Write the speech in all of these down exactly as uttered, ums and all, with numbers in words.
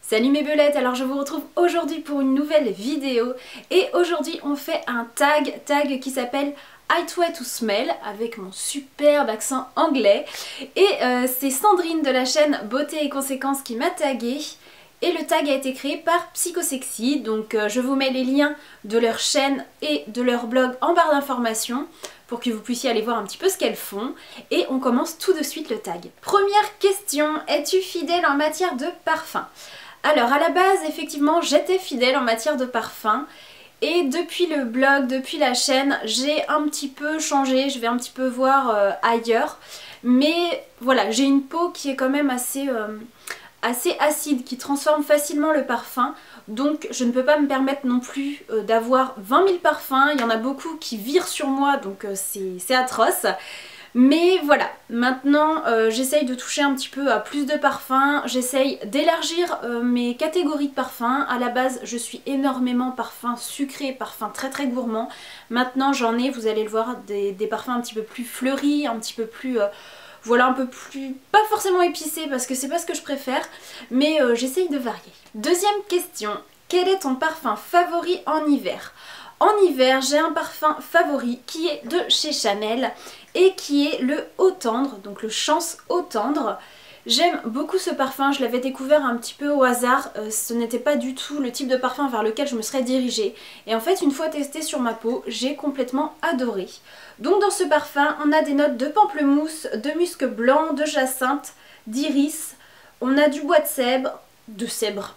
Salut mes belettes, alors je vous retrouve aujourd'hui pour une nouvelle vidéo et aujourd'hui on fait un tag, tag qui s'appelle Right Way to Smell avec mon superbe accent anglais et euh, c'est Sandrine de la chaîne Beauté et Conséquences qui m'a tagué et le tag a été créé par Psychosexy, donc euh, je vous mets les liens de leur chaîne et de leur blog en barre d'informations pour que vous puissiez aller voir un petit peu ce qu'elles font et on commence tout de suite le tag. Première question, es-tu fidèle en matière de parfum ? Alors à la base effectivement j'étais fidèle en matière de parfum et depuis le blog, depuis la chaîne j'ai un petit peu changé, je vais un petit peu voir euh, ailleurs, mais voilà, j'ai une peau qui est quand même assez, euh, assez acide, qui transforme facilement le parfum, donc je ne peux pas me permettre non plus euh, d'avoir vingt mille parfums, il y en a beaucoup qui virent sur moi donc euh, c'est atroce. Mais voilà, maintenant euh, j'essaye de toucher un petit peu à plus de parfums, j'essaye d'élargir euh, mes catégories de parfums. À la base je suis énormément parfum sucré, parfum très très gourmand. Maintenant j'en ai, vous allez le voir, des, des parfums un petit peu plus fleuris, un petit peu plus... Euh, voilà, un peu plus... pas forcément épicés parce que c'est pas ce que je préfère, mais euh, j'essaye de varier. Deuxième question, quel est ton parfum favori en hiver ? En hiver, j'ai un parfum favori qui est de chez Chanel et qui est le Eau Tendre, donc le Chance Eau Tendre. J'aime beaucoup ce parfum, je l'avais découvert un petit peu au hasard, euh, ce n'était pas du tout le type de parfum vers lequel je me serais dirigée. Et en fait, une fois testé sur ma peau, j'ai complètement adoré. Donc dans ce parfum, on a des notes de pamplemousse, de musc blanc, de jacinthe, d'iris, on a du bois de cèdre, de cèdre.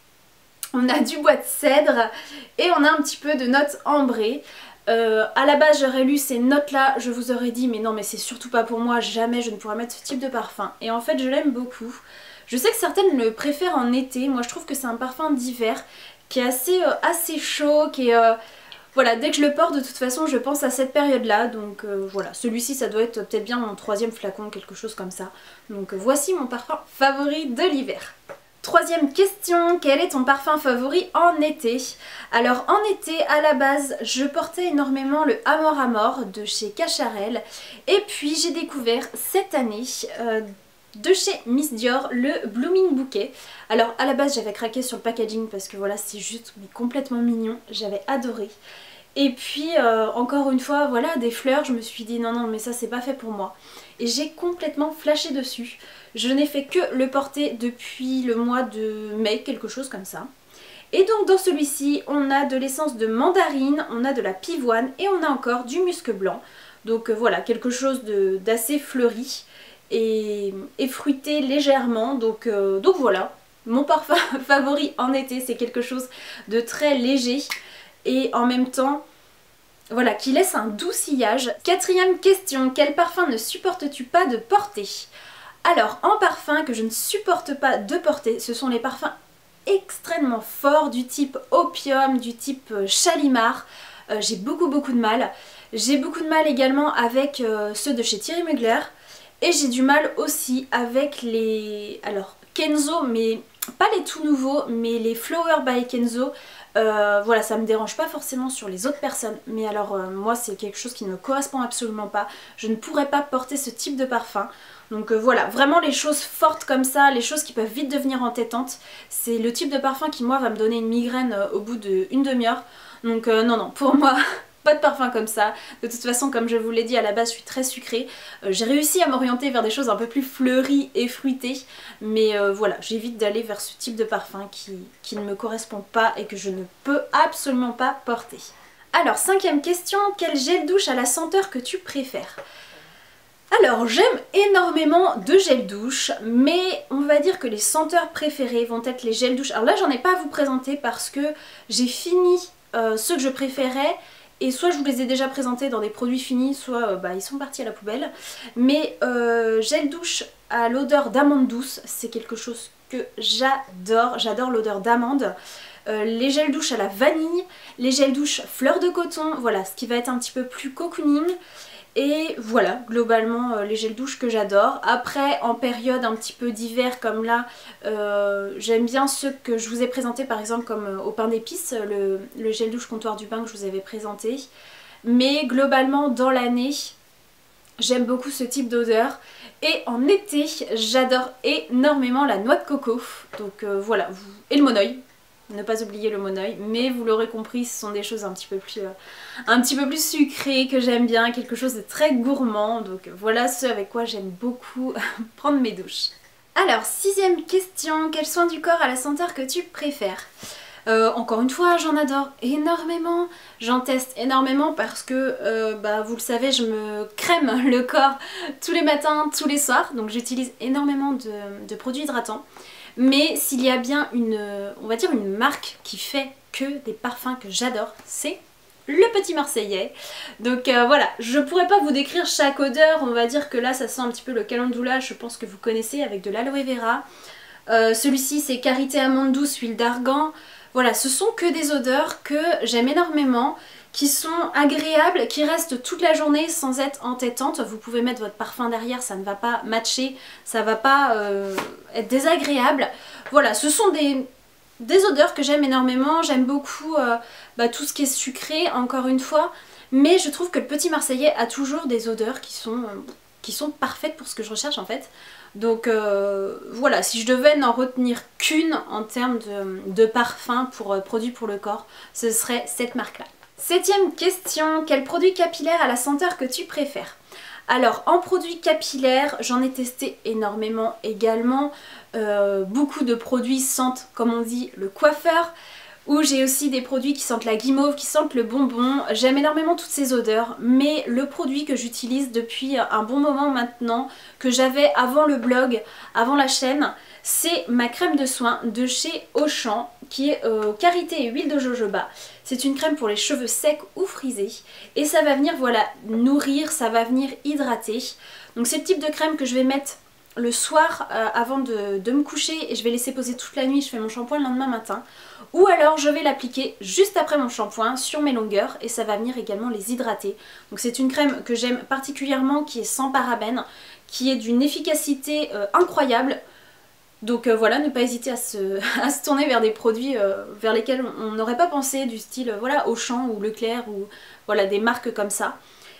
On a du bois de cèdre et on a un petit peu de notes ambrées. Euh, à la base j'aurais lu ces notes là, je vous aurais dit mais non mais c'est surtout pas pour moi, jamais je ne pourrais mettre ce type de parfum. Et en fait je l'aime beaucoup. Je sais que certaines le préfèrent en été, moi je trouve que c'est un parfum d'hiver qui est assez, euh, assez chaud, qui est... Euh, voilà, dès que je le porte de toute façon je pense à cette période là, donc euh, voilà, celui-ci ça doit être peut-être bien mon troisième flacon, quelque chose comme ça. Donc euh, voici mon parfum favori de l'hiver. Troisième question, quel est ton parfum favori en été? Alors en été, à la base, je portais énormément le Amor Amor de chez Cacharel. Et puis j'ai découvert cette année, euh, de chez Miss Dior, le Blooming Bouquet. Alors à la base j'avais craqué sur le packaging parce que voilà, c'est juste mais complètement mignon, j'avais adoré. Et puis euh, encore une fois, voilà, des fleurs, je me suis dit non non mais ça c'est pas fait pour moi. Et j'ai complètement flashé dessus. Je n'ai fait que le porter depuis le mois de mai, quelque chose comme ça. Et donc dans celui-ci, on a de l'essence de mandarine, on a de la pivoine et on a encore du musc blanc. Donc euh, voilà, quelque chose d'assez fleuri et, et fruité légèrement. Donc, euh, donc voilà, mon parfum favori en été, c'est quelque chose de très léger et en même temps... voilà, qui laisse un doux sillage. Quatrième question, quel parfum ne supportes-tu pas de porter? Alors, en parfum que je ne supporte pas de porter, ce sont les parfums extrêmement forts du type opium, du type chalimar. Euh, j'ai beaucoup beaucoup de mal. J'ai beaucoup de mal également avec euh, ceux de chez Thierry Mugler. Et j'ai du mal aussi avec les... alors, Kenzo, mais pas les tout nouveaux, mais les Flower by Kenzo. Euh, voilà, ça me dérange pas forcément sur les autres personnes, mais alors euh, moi c'est quelque chose qui ne me correspond absolument pas. Je ne pourrais pas porter ce type de parfum. Donc euh, voilà, vraiment les choses fortes comme ça, les choses qui peuvent vite devenir entêtantes, c'est le type de parfum qui moi va me donner une migraine euh, au bout d'une demi-heure. Donc euh, non non, pour moi... pas de parfum comme ça. De toute façon, comme je vous l'ai dit, à la base je suis très sucrée. Euh, j'ai réussi à m'orienter vers des choses un peu plus fleuries et fruitées. Mais euh, voilà, j'évite d'aller vers ce type de parfum qui, qui ne me correspond pas et que je ne peux absolument pas porter. Alors, cinquième question, quel gel douche à la senteur que tu préfères? Alors, j'aime énormément de gel douche, mais on va dire que les senteurs préférées vont être les gels douche. Alors là, j'en ai pas à vous présenter parce que j'ai fini euh, ceux que je préférais. Et soit je vous les ai déjà présentés dans des produits finis, soit euh, bah, ils sont partis à la poubelle. Mais euh, gel douche à l'odeur d'amande douce, c'est quelque chose que j'adore. J'adore l'odeur d'amande. Euh, les gels douche à la vanille, les gels douche fleur de coton, voilà, ce qui va être un petit peu plus cocooning. Et voilà, globalement euh, les gels douche que j'adore. Après, en période un petit peu d'hiver comme là, euh, j'aime bien ceux que je vous ai présentés par exemple comme euh, au pain d'épices, le, le gel douche comptoir du bain que je vous avais présenté. Mais globalement dans l'année, j'aime beaucoup ce type d'odeur. Et en été, j'adore énormément la noix de coco. Donc euh, voilà, vous... et le monoeil. Ne pas oublier le monoeil, mais vous l'aurez compris, ce sont des choses un petit peu plus, euh, un petit peu plus sucrées que j'aime bien, quelque chose de très gourmand. Donc voilà ce avec quoi j'aime beaucoup prendre mes douches. Alors, sixième question, quel soin du corps à la senteur que tu préfères? Euh, encore une fois, j'en adore énormément, j'en teste énormément parce que, euh, bah, vous le savez, je me crème le corps tous les matins, tous les soirs, donc j'utilise énormément de, de produits hydratants. Mais s'il y a bien une, on va dire une marque qui fait que des parfums que j'adore, c'est le Petit Marseillais. Donc euh, voilà, je pourrais pas vous décrire chaque odeur, on va dire que là ça sent un petit peu le calendula, je pense que vous connaissez, avec de l'aloe vera. Euh, Celui-ci c'est Karité amande douce, huile d'argan. Voilà, ce sont que des odeurs que j'aime énormément, qui sont agréables, qui restent toute la journée sans être entêtantes. Vous pouvez mettre votre parfum derrière, ça ne va pas matcher, ça va pas euh, être désagréable. Voilà, ce sont des, des odeurs que j'aime énormément. J'aime beaucoup euh, bah, tout ce qui est sucré, encore une fois. Mais je trouve que le Petit Marseillais a toujours des odeurs qui sont, euh, qui sont parfaites pour ce que je recherche en fait. Donc euh, voilà, si je devais n'en retenir qu'une en termes de, de parfum pour euh, produits pour le corps, ce serait cette marque-là. Septième question, quel produit capillaire à la senteur que tu préfères? Alors en produit capillaire, j'en ai testé énormément également. Euh, beaucoup de produits sentent, comme on dit, le coiffeur. Ou j'ai aussi des produits qui sentent la guimauve, qui sentent le bonbon. J'aime énormément toutes ces odeurs, mais le produit que j'utilise depuis un bon moment maintenant, que j'avais avant le blog, avant la chaîne, c'est ma crème de soin de chez Auchan, qui est euh, karité et huile de jojoba. C'est une crème pour les cheveux secs ou frisés, et ça va venir, voilà, nourrir, ça va venir hydrater. Donc c'est le type de crème que je vais mettre le soir euh, avant de, de me coucher, et je vais laisser poser toute la nuit, je fais mon shampoing le lendemain matin. Ou alors je vais l'appliquer juste après mon shampoing sur mes longueurs, et ça va venir également les hydrater. Donc c'est une crème que j'aime particulièrement, qui est sans parabènes, qui est d'une efficacité euh, incroyable. Donc euh, voilà, ne pas hésiter à se, à se tourner vers des produits euh, vers lesquels on n'aurait pas pensé, du style euh, voilà, Auchan ou Leclerc, ou voilà, des marques comme ça.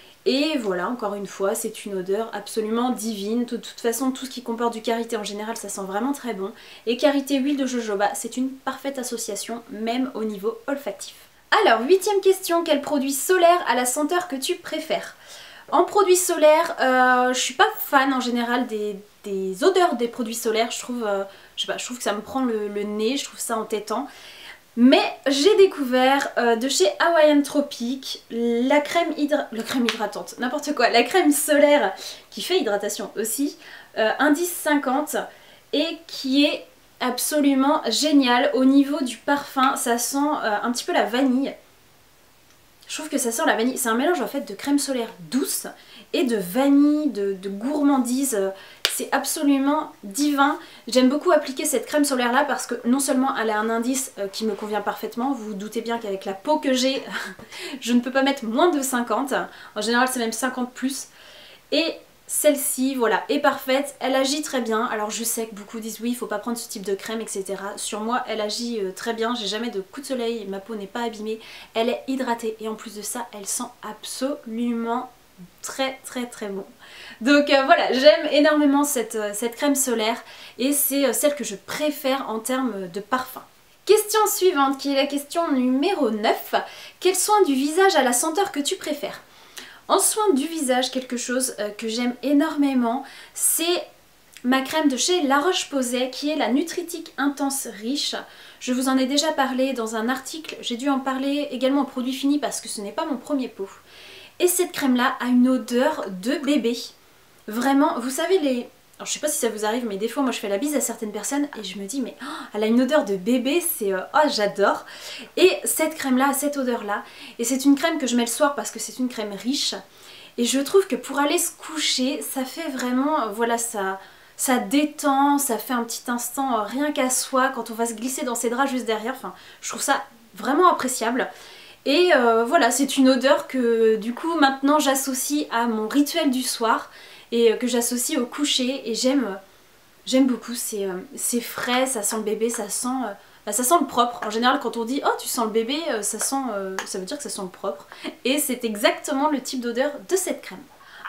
Et voilà, encore une fois, c'est une odeur absolument divine. De toute façon, tout ce qui comporte du karité en général, ça sent vraiment très bon. Et karité huile de jojoba, c'est une parfaite association, même au niveau olfactif. Alors, huitième question, quel produit solaire à la senteur que tu préfères? En produit solaire, euh, je suis pas fan en général des, des odeurs des produits solaires. Je trouve, euh, je sais pas, je trouve que ça me prend le, le nez, je trouve ça entêtant. Mais j'ai découvert euh, de chez Hawaiian Tropic la crème, hydra... la crème hydratante, n'importe quoi, la crème solaire qui fait hydratation aussi, euh, indice cinquante, et qui est absolument géniale. Au niveau du parfum, ça sent euh, un petit peu la vanille. Je trouve que ça sent la vanille, c'est un mélange en fait de crème solaire douce et de vanille, de, de gourmandise. C'est absolument divin. J'aime beaucoup appliquer cette crème solaire là parce que non seulement elle a un indice euh, qui me convient parfaitement, vous vous doutez bien qu'avec la peau que j'ai, je ne peux pas mettre moins de cinquante. En général c'est même cinquante plus. Et celle-ci, voilà, est parfaite, elle agit très bien. Alors je sais que beaucoup disent oui, il faut pas prendre ce type de crème, et cetera. Sur moi, elle agit euh, très bien, j'ai jamais de coup de soleil, ma peau n'est pas abîmée, elle est hydratée et en plus de ça, elle sent absolument très très très bon. Donc euh, voilà, j'aime énormément cette, euh, cette crème solaire et c'est euh, celle que je préfère en termes de parfum. Question suivante qui est la question numéro neuf. Quel soin du visage à la senteur que tu préfères? En soin du visage, quelque chose euh, que j'aime énormément, c'est ma crème de chez La Roche-Posay qui est la Nutritique Intense Riche. Je vous en ai déjà parlé dans un article, j'ai dû en parler également en produit fini parce que ce n'est pas mon premier pot. Et cette crème là a une odeur de bébé. Vraiment, vous savez les... Alors je sais pas si ça vous arrive mais des fois moi je fais la bise à certaines personnes et je me dis mais oh, elle a une odeur de bébé, c'est... Euh, oh j'adore. Et cette crème là a cette odeur là et c'est une crème que je mets le soir parce que c'est une crème riche. Et je trouve que pour aller se coucher ça fait vraiment... Euh, voilà ça... Ça détend, ça fait un petit instant euh, rien qu'à soi quand on va se glisser dans ses draps juste derrière. Enfin, je trouve ça vraiment appréciable. Et euh, voilà, c'est une odeur que du coup maintenant j'associe à mon rituel du soir et euh, que j'associe au coucher et j'aime j'aime beaucoup, c'est euh, frais, ça sent le bébé, ça sent, euh, bah, ça sent le propre. En général quand on dit oh tu sens le bébé, euh, ça, sent, euh, ça veut dire que ça sent le propre et c'est exactement le type d'odeur de cette crème.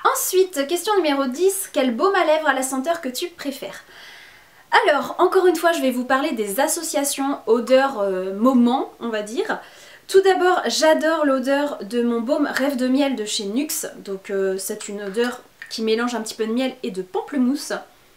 Ensuite, question numéro dix, quel baume à lèvres à la senteur que tu préfères? Alors, encore une fois, je vais vous parler des associations odeur euh, moment, on va dire. Tout d'abord, j'adore l'odeur de mon baume Rêve de miel de chez Nuxe. Donc euh, c'est une odeur qui mélange un petit peu de miel et de pamplemousse.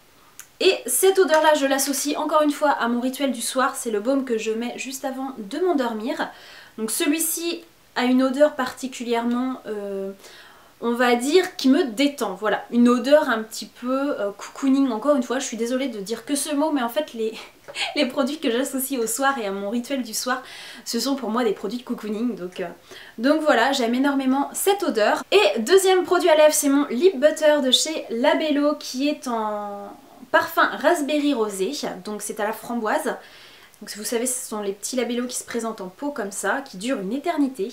Et cette odeur-là, je l'associe encore une fois à mon rituel du soir. C'est le baume que je mets juste avant de m'endormir. Donc celui-ci a une odeur particulièrement... Euh, on va dire, qui me détend, voilà, une odeur un petit peu euh, cocooning, encore une fois, je suis désolée de dire que ce mot, mais en fait les, les produits que j'associe au soir et à mon rituel du soir, ce sont pour moi des produits de cocooning, donc, euh, donc voilà, j'aime énormément cette odeur. Et deuxième produit à lèvres, c'est mon Lip Butter de chez Labello, qui est en parfum raspberry rosé, donc c'est à la framboise. Donc vous savez, ce sont les petits Labello qui se présentent en pot comme ça, qui durent une éternité.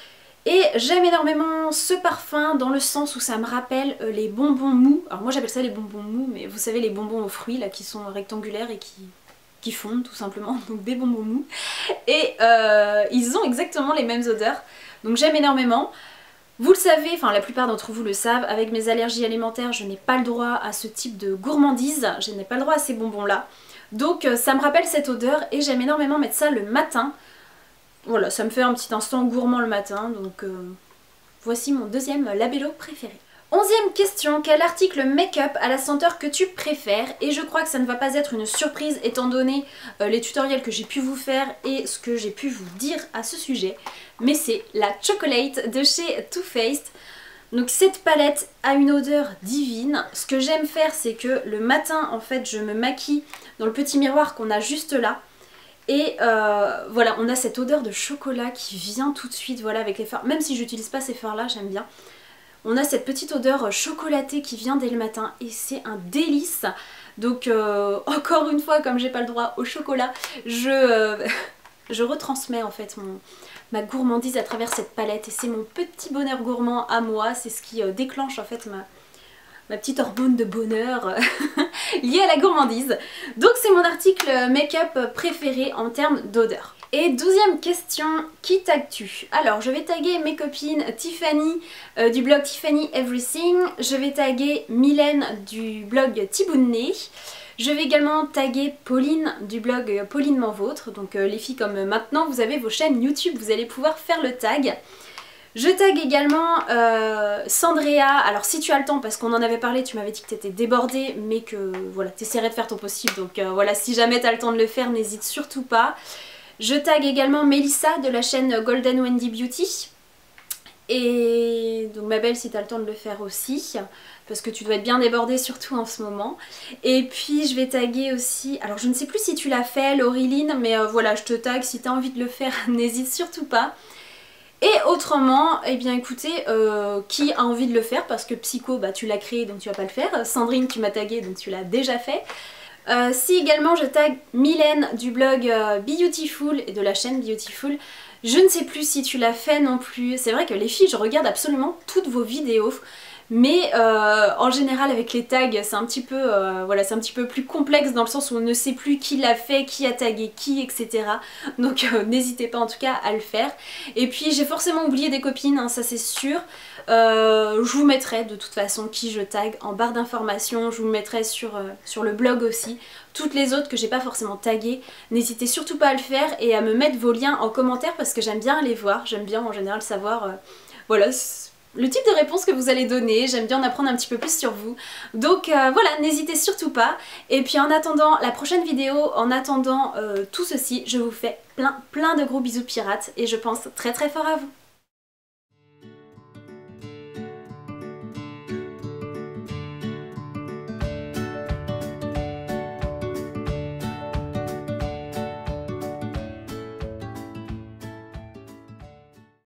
Et j'aime énormément ce parfum dans le sens où ça me rappelle euh, les bonbons mous. Alors moi j'appelle ça les bonbons mous, mais vous savez les bonbons aux fruits là qui sont rectangulaires et qui, qui fondent tout simplement, donc des bonbons mous. Et euh, ils ont exactement les mêmes odeurs, donc j'aime énormément. Vous le savez, enfin la plupart d'entre vous le savent, avec mes allergies alimentaires je n'ai pas le droit à ce type de gourmandise, je n'ai pas le droit à ces bonbons là. Donc euh, ça me rappelle cette odeur et j'aime énormément mettre ça le matin. Voilà, ça me fait un petit instant gourmand le matin, donc euh, voici mon deuxième Labello préféré. Onzième question, quel article make-up à la senteur que tu préfères? Et je crois que ça ne va pas être une surprise étant donné euh, les tutoriels que j'ai pu vous faire et ce que j'ai pu vous dire à ce sujet. Mais c'est la Chocolate de chez Too Faced. Donc cette palette a une odeur divine. Ce que j'aime faire, c'est que le matin, en fait, je me maquille dans le petit miroir qu'on a juste là. Et euh, voilà, on a cette odeur de chocolat qui vient tout de suite, voilà, avec les fards. Même si j'utilise pas ces fards là, j'aime bien. On a cette petite odeur chocolatée qui vient dès le matin et c'est un délice. Donc euh, encore une fois, comme j'ai pas le droit au chocolat, je, euh, je retransmets en fait mon, ma gourmandise à travers cette palette. Et c'est mon petit bonheur gourmand à moi, c'est ce qui euh, déclenche en fait ma... ma petite hormone de bonheur liée à la gourmandise. Donc c'est mon article make-up préféré en termes d'odeur. Et douzième question, qui tagues-tu? Alors je vais taguer mes copines Tiffany euh, du blog Tiffany Everything, je vais taguer Mylène du blog Thibounné, je vais également taguer Pauline du blog Pauline m'en vôtre, donc euh, les filles comme maintenant vous avez vos chaînes YouTube, vous allez pouvoir faire le tag. Je tag également euh, Sandrea, alors si tu as le temps, parce qu'on en avait parlé, tu m'avais dit que tu étais débordée, mais que voilà, tu essaierais de faire ton possible, donc euh, voilà, si jamais tu as le temps de le faire, n'hésite surtout pas. Je tag également Mélissa de la chaîne Golden Wendy Beauty, et donc ma belle si tu as le temps de le faire aussi, parce que tu dois être bien débordée surtout en ce moment. Et puis je vais taguer aussi, alors je ne sais plus si tu l'as fait Laureline, mais euh, voilà, je te tag, si tu as envie de le faire, n'hésite surtout pas. Et autrement, eh bien écoutez, euh, qui a envie de le faire, parce que Psycho, bah tu l'as créé donc tu vas pas le faire. Sandrine, tu m'as tagué donc tu l'as déjà fait. Euh, si également je tag Mylène du blog euh, Beautiful et de la chaîne Beautiful, je ne sais plus si tu l'as fait non plus. C'est vrai que les filles, je regarde absolument toutes vos vidéos. Mais euh, en général avec les tags c'est un petit peu euh, voilà, c'est un petit peu plus complexe dans le sens où on ne sait plus qui l'a fait, qui a tagué qui, et cetera. Donc euh, n'hésitez pas en tout cas à le faire. Et puis j'ai forcément oublié des copines, hein, ça c'est sûr. Euh, je vous mettrai de toute façon qui je tag en barre d'informations, je vous le mettrai sur, euh, sur le blog aussi. Toutes les autres que j'ai pas forcément taguées, n'hésitez surtout pas à le faire et à me mettre vos liens en commentaire parce que j'aime bien les voir, j'aime bien en général savoir, euh, voilà, le type de réponse que vous allez donner, j'aime bien en apprendre un petit peu plus sur vous. Donc euh, voilà, n'hésitez surtout pas. Et puis en attendant la prochaine vidéo, en attendant euh, tout ceci, je vous fais plein plein de gros bisous pirates et je pense très très fort à vous.